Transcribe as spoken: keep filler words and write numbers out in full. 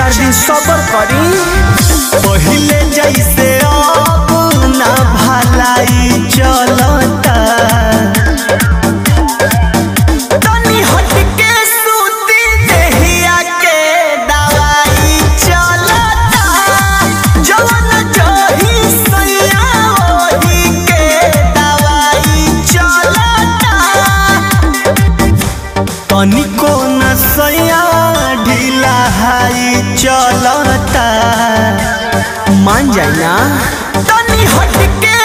चार दिन सबर करी। पहले जैसे अब ना भलाई चलता, तनी हटके सूती देहिया के दवाई चलता। जवन जही सैया ओही के दवाई चलता। तनिको न सैया ढीला हाई चलता, मान जाए ना। तनी हटके